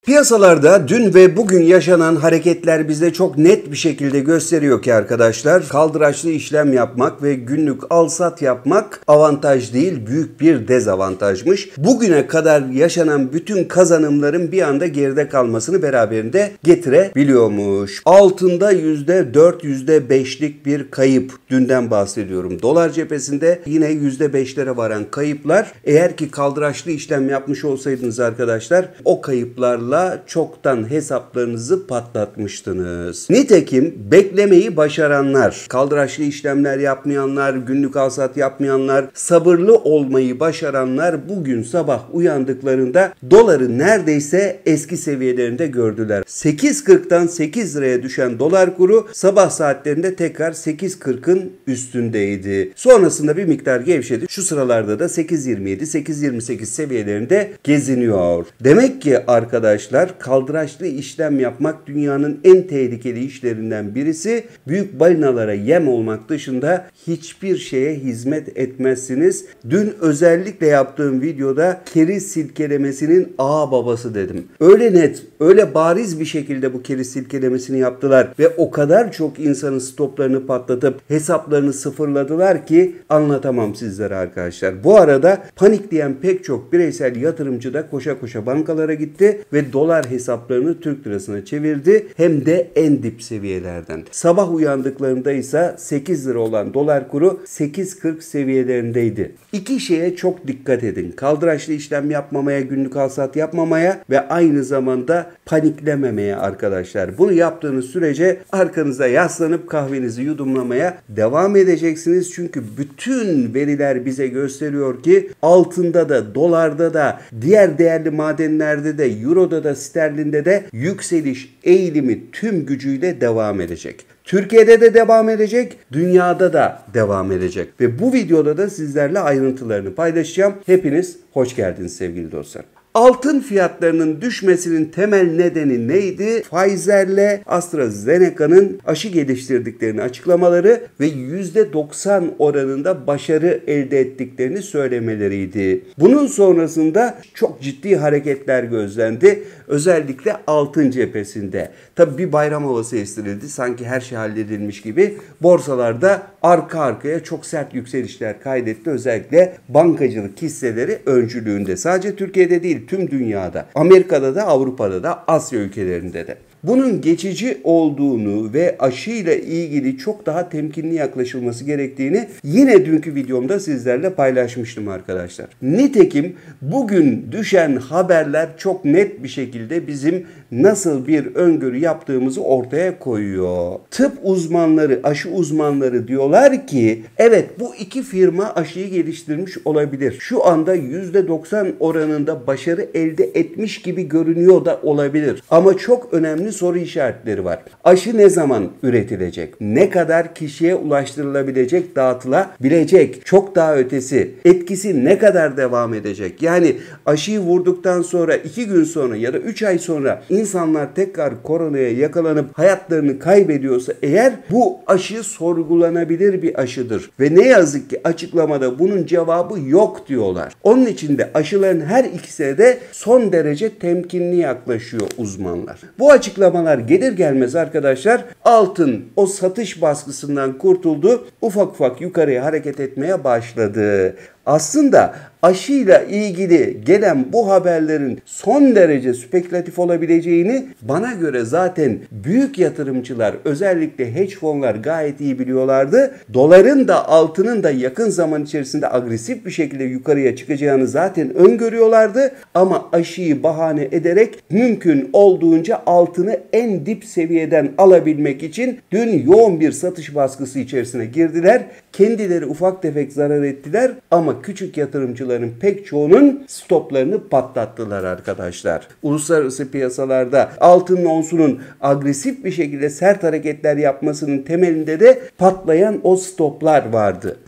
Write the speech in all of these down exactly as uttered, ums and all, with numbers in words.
Piyasalarda dün ve bugün yaşanan hareketler bize çok net bir şekilde gösteriyor ki arkadaşlar, kaldıraçlı işlem yapmak ve günlük al-sat yapmak avantaj değil, büyük bir dezavantajmış. Bugüne kadar yaşanan bütün kazanımların bir anda geride kalmasını beraberinde getirebiliyormuş. Altında yüzde dört yüzde beşlik bir kayıp, dünden bahsediyorum. Dolar cephesinde yine yüzde beşlere varan kayıplar. Eğer ki kaldıraçlı işlem yapmış olsaydınız arkadaşlar, o kayıplarla çoktan hesaplarınızı patlatmıştınız. Nitekim beklemeyi başaranlar, kaldıraçlı işlemler yapmayanlar, günlük al-sat yapmayanlar, sabırlı olmayı başaranlar bugün sabah uyandıklarında doları neredeyse eski seviyelerinde gördüler. sekiz kırktan sekiz liraya düşen dolar kuru sabah saatlerinde tekrar sekiz kırkın üstündeydi. Sonrasında bir miktar gevşedi. Şu sıralarda da sekiz yirmi yedi sekiz yirmi sekiz seviyelerinde geziniyor. Demek ki arkadaşlar, kaldıraçlı işlem yapmak dünyanın en tehlikeli işlerinden birisi. Büyük balinalara yem olmak dışında hiçbir şeye hizmet etmezsiniz. Dün özellikle yaptığım videoda keriz silkelemesinin ağa babası dedim. Öyle net, öyle bariz bir şekilde bu keriz silkelemesini yaptılar ve o kadar çok insanın stoplarını patlatıp hesaplarını sıfırladılar ki anlatamam sizlere arkadaşlar. Bu arada panikleyen pek çok bireysel yatırımcı da koşa koşa bankalara gitti ve dolar hesaplarını Türk lirasına çevirdi, hem de en dip seviyelerden. Sabah uyandıklarında ise sekiz lira olan dolar kuru sekiz kırk seviyelerindeydi. İki şeye çok dikkat edin. Kaldıraçlı işlem yapmamaya, günlük al-sat yapmamaya ve aynı zamanda paniklememeye arkadaşlar. Bunu yaptığınız sürece arkanıza yaslanıp kahvenizi yudumlamaya devam edeceksiniz. Çünkü bütün veriler bize gösteriyor ki altında da, dolarda da, diğer değerli madenlerde de, euroda da, sterlinde de yükseliş eğilimi tüm gücüyle devam edecek. Türkiye'de de devam edecek, dünyada da devam edecek. Ve bu videoda da sizlerle ayrıntılarını paylaşacağım. Hepiniz hoş geldiniz sevgili dostlar. Altın fiyatlarının düşmesinin temel nedeni neydi? Pfizer'le AstraZeneca'nın aşı geliştirdiklerini açıklamaları ve yüzde doksan oranında başarı elde ettiklerini söylemeleriydi. Bunun sonrasında çok ciddi hareketler gözlendi. Özellikle altın cephesinde. Tabii bir bayram havası estirildi. Sanki her şey halledilmiş gibi. Borsalarda arka arkaya çok sert yükselişler kaydetti. Özellikle bankacılık hisseleri öncülüğünde. Sadece Türkiye'de değil, tüm dünyada. Amerika'da da, Avrupa'da da, Asya ülkelerinde de. Bunun geçici olduğunu ve aşıyla ilgili çok daha temkinli yaklaşılması gerektiğini yine dünkü videomda sizlerle paylaşmıştım arkadaşlar. Nitekim bugün düşen haberler çok net bir şekilde bizim nasıl bir öngörü yaptığımızı ortaya koyuyor. Tıp uzmanları, aşı uzmanları diyorlar ki evet, bu iki firma aşıyı geliştirmiş olabilir. Şu anda yüzde doksan oranında başarı elde etmiş gibi görünüyor da olabilir. Ama çok önemli soru işaretleri var. Aşı ne zaman üretilecek? Ne kadar kişiye ulaştırılabilecek, dağıtılabilecek? Çok daha ötesi. Etkisi ne kadar devam edecek? Yani aşıyı vurduktan sonra iki gün sonra ya da üç ay sonra insanlar tekrar koronaya yakalanıp hayatlarını kaybediyorsa eğer, bu aşı sorgulanabilir bir aşıdır. Ve ne yazık ki açıklamada bunun cevabı yok diyorlar. Onun için de aşıların her ikisine de son derece temkinli yaklaşıyor uzmanlar. Bu açıklamalar gelir gelmez arkadaşlar, altın o satış baskısından kurtuldu. Ufak ufak yukarıya hareket etmeye başladı. Aslında aşıyla ilgili gelen bu haberlerin son derece spekülatif olabileceğini bana göre zaten büyük yatırımcılar, özellikle hedge fonlar gayet iyi biliyorlardı. Doların da altının da yakın zaman içerisinde agresif bir şekilde yukarıya çıkacağını zaten öngörüyorlardı. Ama aşıyı bahane ederek mümkün olduğunca altını en dip seviyeden alabilmek için dün yoğun bir satış baskısı içerisine girdiler. Kendileri ufak tefek zarar ettiler ama küçük yatırımcıların pek çoğunun stoplarını patlattılar arkadaşlar. Uluslararası piyasalarda altının onsunun agresif bir şekilde sert hareketler yapmasının temelinde de patlayan o stoplar vardı.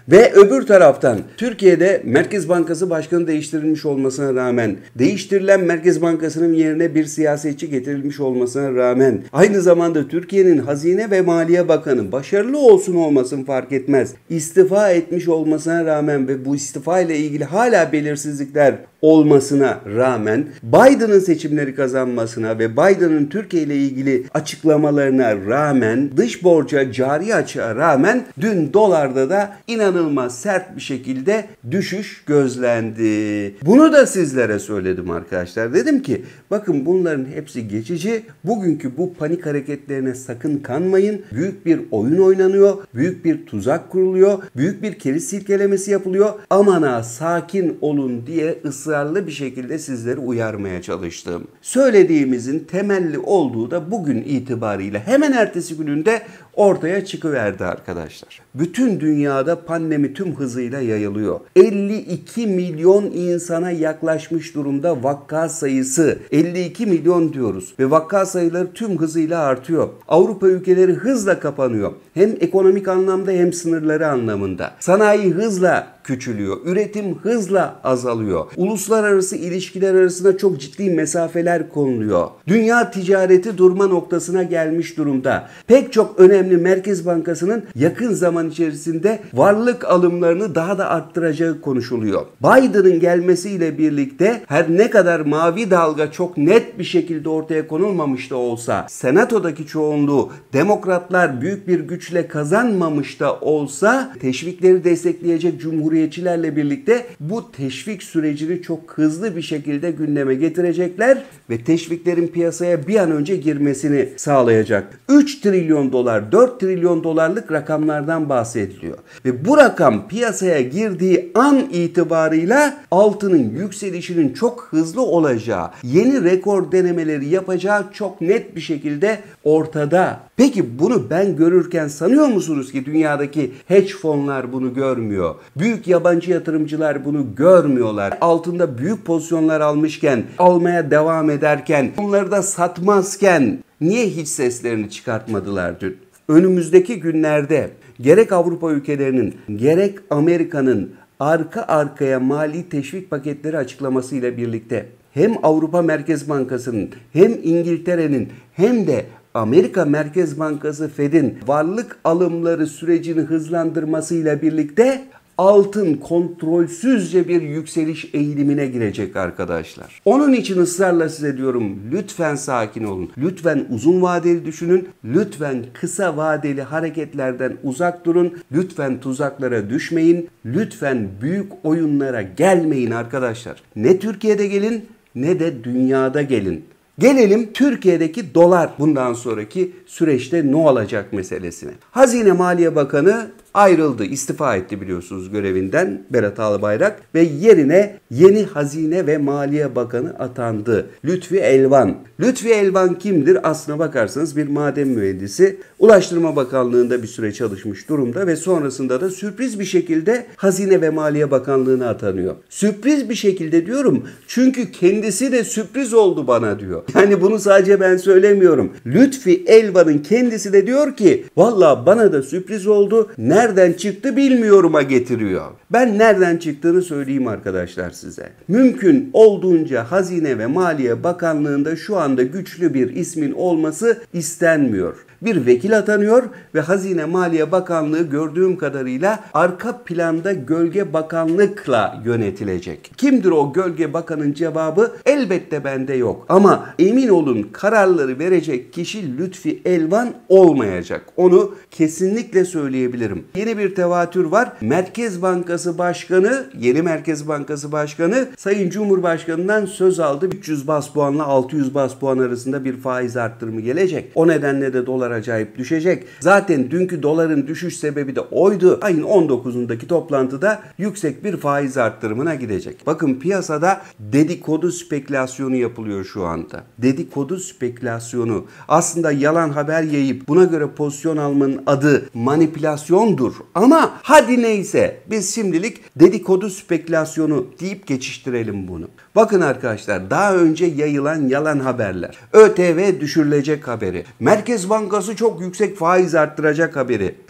Ve öbür taraftan Türkiye'de Merkez Bankası Başkanı değiştirilmiş olmasına rağmen, değiştirilen Merkez Bankası'nın yerine bir siyasetçi getirilmiş olmasına rağmen, aynı zamanda Türkiye'nin Hazine ve Maliye Bakanı başarılı olsun olmasın fark etmez, istifa etmiş olmasına rağmen ve bu istifa ile ilgili hala belirsizlikler olmasına rağmen, Biden'ın seçimleri kazanmasına ve Biden'ın Türkiye ile ilgili açıklamalarına rağmen, dış borca, cari açığa rağmen dün dolarda da inanılmaz sert bir şekilde düşüş gözlendi. Bunu da sizlere söyledim arkadaşlar. Dedim ki bakın bunların hepsi geçici. Bugünkü bu panik hareketlerine sakın kanmayın. Büyük bir oyun oynanıyor. Büyük bir tuzak kuruluyor. Büyük bir keriz silkelemesi yapılıyor. Aman ha sakin olun diye ısrarlı bir şekilde sizleri uyarmaya çalıştım. Söylediğimizin temelli olduğu da bugün itibariyle hemen ertesi gününde ortaya çıkıverdi arkadaşlar. Bütün dünyada pandemi tüm hızıyla yayılıyor. elli iki milyon insana yaklaşmış durumda vaka sayısı. elli iki milyon diyoruz ve vaka sayıları tüm hızıyla artıyor. Avrupa ülkeleri hızla kapanıyor. Hem ekonomik anlamda hem sınırları anlamında. Sanayi hızla küçülüyor. Üretim hızla azalıyor. Uluslararası ilişkiler arasında çok ciddi mesafeler konuluyor. Dünya ticareti durma noktasına gelmiş durumda. Pek çok önemli Merkez Bankası'nın yakın zaman içerisinde varlık alımlarını daha da arttıracağı konuşuluyor. Biden'ın gelmesiyle birlikte her ne kadar mavi dalga çok net bir şekilde ortaya konulmamış da olsa, Senato'daki çoğunluğu demokratlar büyük bir güçle kazanmamış da olsa, teşvikleri destekleyecek cumhuriyetçilerle birlikte bu teşvik sürecini çok hızlı bir şekilde gündeme getirecekler ve teşviklerin piyasaya bir an önce girmesini sağlayacak. üç trilyon dolar, dört trilyon dolarlık rakamlardan bahsediliyor. Ve bu rakam piyasaya girdiği an itibarıyla altının yükselişinin çok hızlı olacağı, yeni rekor denemeleri yapacağı çok net bir şekilde ortada. Peki bunu ben görürken sanıyor musunuz ki dünyadaki hedge fonlar bunu görmüyor? Büyük yabancı yatırımcılar bunu görmüyorlar. Altında büyük pozisyonlar almışken, almaya devam ederken, bunları da satmazken niye hiç seslerini çıkartmadılar dün? Önümüzdeki günlerde gerek Avrupa ülkelerinin gerek Amerika'nın arka arkaya mali teşvik paketleri açıklamasıyla birlikte hem Avrupa Merkez Bankası'nın hem İngiltere'nin hem de Amerika Merkez Bankası Fed'in varlık alımları sürecini hızlandırmasıyla birlikte altın kontrolsüzce bir yükseliş eğilimine girecek arkadaşlar. Onun için ısrarla size diyorum, lütfen sakin olun. Lütfen uzun vadeli düşünün. Lütfen kısa vadeli hareketlerden uzak durun. Lütfen tuzaklara düşmeyin. Lütfen büyük oyunlara gelmeyin arkadaşlar. Ne Türkiye'de gelin ne de dünyada gelin. Gelelim Türkiye'deki dolar bundan sonraki süreçte ne olacak meselesine. Hazine Maliye Bakanı ayrıldı, istifa etti biliyorsunuz görevinden Berat Albayrak ve yerine yeni Hazine ve Maliye Bakanı atandı. Lütfi Elvan. Lütfi Elvan kimdir? Aslına bakarsanız bir maden mühendisi. Ulaştırma Bakanlığı'nda bir süre çalışmış durumda ve sonrasında da sürpriz bir şekilde Hazine ve Maliye Bakanlığı'na atanıyor. Sürpriz bir şekilde diyorum çünkü kendisi de sürpriz oldu bana diyor. Yani bunu sadece ben söylemiyorum. Lütfi Elvan'ın kendisi de diyor ki valla bana da sürpriz oldu. Nereden çıktı bilmiyorum'a getiriyor. Ben nereden çıktığını söyleyeyim arkadaşlar size. Mümkün olduğunca Hazine ve Maliye Bakanlığı'nda şu anda güçlü bir ismin olması istenmiyor. Bir vekil atanıyor ve Hazine Maliye Bakanlığı gördüğüm kadarıyla arka planda gölge bakanlıkla yönetilecek. Kimdir o gölge bakanın cevabı? Elbette bende yok. Ama emin olun kararları verecek kişi Lütfi Elvan olmayacak. Onu kesinlikle söyleyebilirim. Yeni bir tevatür var. Merkez Bankası Başkanı, yeni Merkez Bankası Başkanı Sayın Cumhurbaşkanı'ndan söz aldı. üç yüz bas puanla altı yüz bas puan arasında bir faiz arttırımı gelecek. O nedenle de dolar acayip düşecek. Zaten dünkü doların düşüş sebebi de oydu. Ayın on dokuzundaki toplantıda yüksek bir faiz arttırımına gidecek. Bakın piyasada dedikodu spekülasyonu yapılıyor şu anda. Dedikodu spekülasyonu. Aslında yalan haber yayıp buna göre pozisyon almanın adı manipülasyondur. Ama hadi neyse biz şimdilik dedikodu spekülasyonu deyip geçiştirelim bunu. Bakın arkadaşlar daha önce yayılan yalan haberler. ÖTV düşürülecek haberi. Merkez Bankası çok yüksek faiz arttıracak haberi.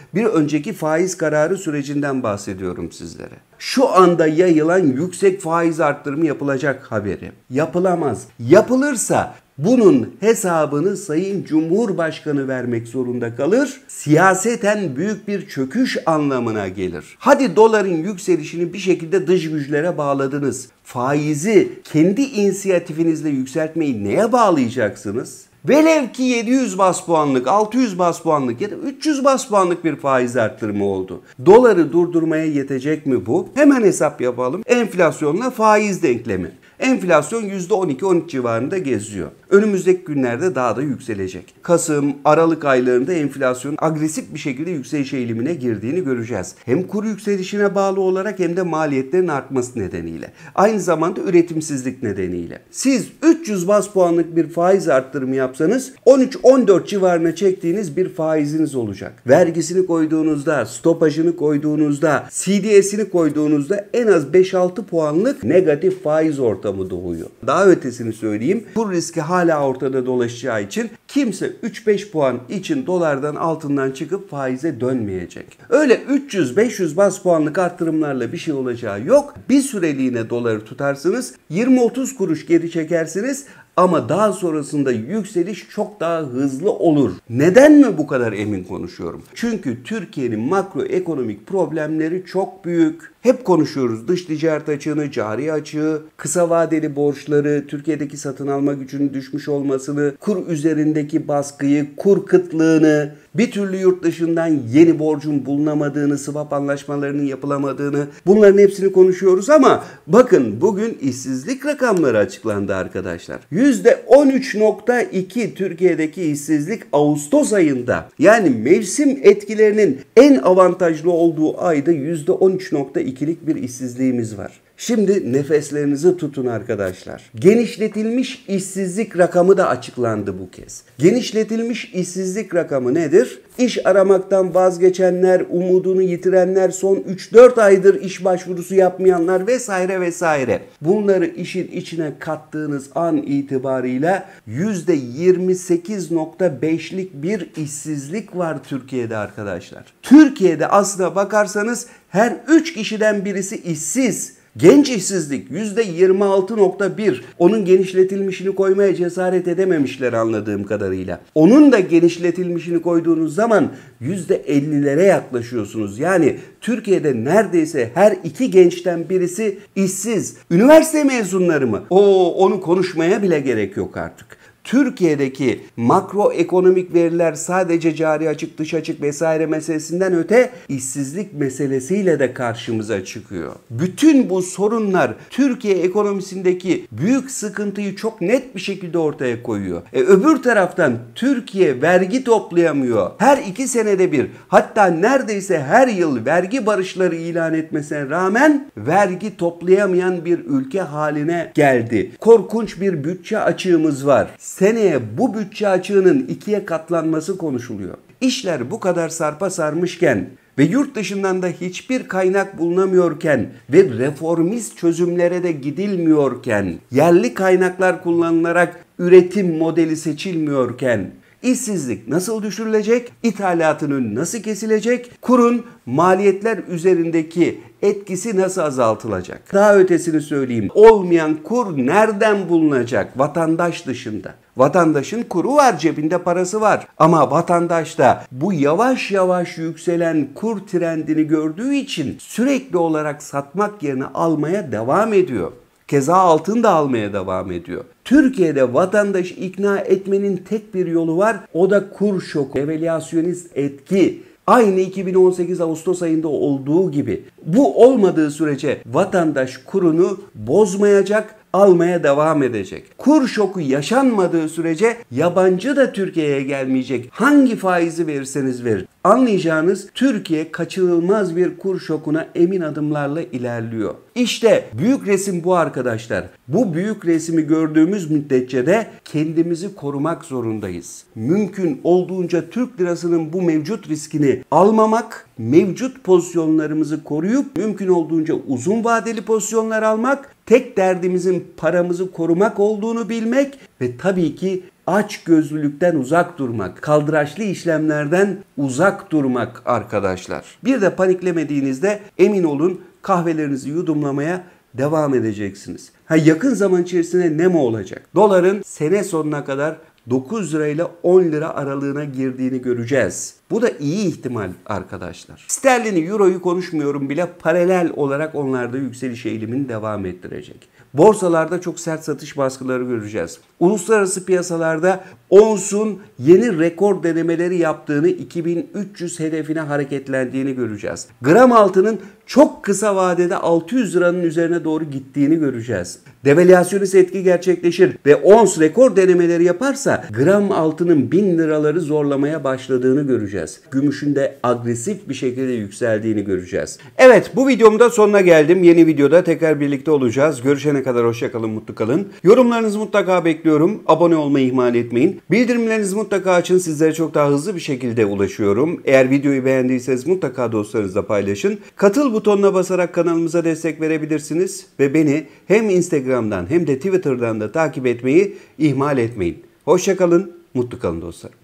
Bir önceki faiz kararı sürecinden bahsediyorum sizlere. Şu anda yayılan yüksek faiz arttırımı yapılacak haberi. Yapılamaz. Yapılırsa bunun hesabını Sayın Cumhurbaşkanı vermek zorunda kalır. Siyaseten büyük bir çöküş anlamına gelir. Hadi doların yükselişini bir şekilde dış güçlere bağladınız. Faizi kendi inisiyatifinizle yükseltmeyi neye bağlayacaksınız? Velev ki yedi yüz bas puanlık, altı yüz bas puanlık ya da üç yüz bas puanlık bir faiz arttırımı oldu. Doları durdurmaya yetecek mi bu? Hemen hesap yapalım. Enflasyonla faiz denklemi. Enflasyon yüzde on iki on üç civarında geziyor. Önümüzdeki günlerde daha da yükselecek. Kasım, Aralık aylarında enflasyonun agresif bir şekilde yükseliş eğilimine girdiğini göreceğiz. Hem kur yükselişine bağlı olarak hem de maliyetlerin artması nedeniyle. Aynı zamanda üretimsizlik nedeniyle. Siz üç yüz bas puanlık bir faiz arttırımı yapsanız on üç on dört civarına çektiğiniz bir faiziniz olacak. Vergisini koyduğunuzda, stopajını koyduğunuzda, C D S'ini koyduğunuzda en az beş altı puanlık negatif faiz ortamı doğuyor. Daha ötesini söyleyeyim. Kur riski hala ortada dolaşacağı için kimse üç beş puan için dolardan altından çıkıp faize dönmeyecek. Öyle üç yüz beş yüz bas puanlık arttırımlarla bir şey olacağı yok. Bir süreliğine doları tutarsınız, yirmi otuz kuruş geri çekersiniz. Ama daha sonrasında yükseliş çok daha hızlı olur. Neden mi bu kadar emin konuşuyorum? Çünkü Türkiye'nin makroekonomik problemleri çok büyük. Hep konuşuyoruz dış ticaret açığını, cari açığı, kısa vadeli borçları, Türkiye'deki satın alma gücünün düşmüş olmasını, kur üzerindeki baskıyı, kur kıtlığını, bir türlü yurt dışından yeni borcun bulunamadığını, swap anlaşmalarının yapılamadığını, bunların hepsini konuşuyoruz ama bakın bugün işsizlik rakamları açıklandı arkadaşlar. yüzde on üç nokta iki Türkiye'deki işsizlik Ağustos ayında, yani mevsim etkilerinin en avantajlı olduğu ayda yüzde on üç nokta ikilik bir işsizliğimiz var. Şimdi nefeslerinizi tutun arkadaşlar. Genişletilmiş işsizlik rakamı da açıklandı bu kez. Genişletilmiş işsizlik rakamı nedir? İş aramaktan vazgeçenler, umudunu yitirenler, son üç dört aydır iş başvurusu yapmayanlar vesaire vesaire. Bunları işin içine kattığınız an itibarıyla yüzde yirmi sekiz nokta beşlik bir işsizlik var Türkiye'de arkadaşlar. Türkiye'de aslına bakarsanız her üç kişiden birisi işsiz. Genç işsizlik yüzde yirmi altı nokta bir. Onun genişletilmişini koymaya cesaret edememişler anladığım kadarıyla. Onun da genişletilmişini koyduğunuz zaman yüzde ellilere yaklaşıyorsunuz. Yani Türkiye'de neredeyse her iki gençten birisi işsiz. Üniversite mezunları mı? Oo, onu konuşmaya bile gerek yok artık. Türkiye'deki makroekonomik veriler sadece cari açık, dış açık vesaire meselesinden öte işsizlik meselesiyle de karşımıza çıkıyor. Bütün bu sorunlar Türkiye ekonomisindeki büyük sıkıntıyı çok net bir şekilde ortaya koyuyor. E, öbür taraftan Türkiye vergi toplayamıyor. Her iki senede bir, hatta neredeyse her yıl vergi barışları ilan etmesine rağmen vergi toplayamayan bir ülke haline geldi. Korkunç bir bütçe açığımız var. Seneye bu bütçe açığının ikiye katlanması konuşuluyor. İşler bu kadar sarpa sarmışken ve yurt dışından da hiçbir kaynak bulunamıyorken ve reformist çözümlere de gidilmiyorken, yerli kaynaklar kullanılarak üretim modeli seçilmiyorken işsizlik nasıl düşürülecek? İthalatının nasıl kesilecek? Kurun maliyetler üzerindeki etkisi nasıl azaltılacak? Daha ötesini söyleyeyim. Olmayan kur nereden bulunacak? Vatandaş dışında. Vatandaşın kuru var, cebinde parası var. Ama vatandaş da bu yavaş yavaş yükselen kur trendini gördüğü için sürekli olarak satmak yerine almaya devam ediyor. Keza altın da almaya devam ediyor. Türkiye'de vatandaşı ikna etmenin tek bir yolu var. O da kur şoku, devalüasyonist etki. Aynı iki bin on sekiz Ağustos ayında olduğu gibi. Bu olmadığı sürece vatandaş kurunu bozmayacak, almaya devam edecek. Kur şoku yaşanmadığı sürece yabancı da Türkiye'ye gelmeyecek. Hangi faizi verirseniz verin. Anlayacağınız Türkiye kaçınılmaz bir kur şokuna emin adımlarla ilerliyor. İşte büyük resim bu arkadaşlar. Bu büyük resmi gördüğümüz müddetçe de kendimizi korumak zorundayız. Mümkün olduğunca Türk lirasının bu mevcut riskini almamak, mevcut pozisyonlarımızı koruyup mümkün olduğunca uzun vadeli pozisyonlar almak, tek derdimizin paramızı korumak olduğunu bilmek ve tabii ki açgözlülükten uzak durmak, kaldıraçlı işlemlerden uzak durmak arkadaşlar. Bir de paniklemediğinizde emin olun kahvelerinizi yudumlamaya devam edeceksiniz. Ha, yakın zaman içerisinde ne mi olacak? Doların sene sonuna kadar dokuz lira ile on lira aralığına girdiğini göreceğiz. Bu da iyi ihtimal arkadaşlar. Sterlini, euroyu konuşmuyorum bile, paralel olarak onlar da yükseliş eğilimini devam ettirecek. Borsalarda çok sert satış baskıları göreceğiz. Uluslararası piyasalarda onsun yeni rekor denemeleri yaptığını, iki bin üç yüz hedefine hareketlendiğini göreceğiz. Gram altının çok kısa vadede altı yüz liranın üzerine doğru gittiğini göreceğiz. Devalüasyonist etki gerçekleşir ve ons rekor denemeleri yaparsa gram altının bin liraları zorlamaya başladığını göreceğiz. Gümüşün de agresif bir şekilde yükseldiğini göreceğiz. Evet, bu videomda sonuna geldim. Yeni videoda tekrar birlikte olacağız. Görüşene kadar hoşça kalın, mutlu kalın. Yorumlarınızı mutlaka bekliyorum. Abone olmayı ihmal etmeyin. Bildirimlerinizi mutlaka açın. Sizlere çok daha hızlı bir şekilde ulaşıyorum. Eğer videoyu beğendiyseniz mutlaka dostlarınızla paylaşın. Katıl butonuna basarak kanalımıza destek verebilirsiniz ve beni hem Instagram'dan hem de Twitter'dan da takip etmeyi ihmal etmeyin. Hoşça kalın, mutlu kalın dostlar.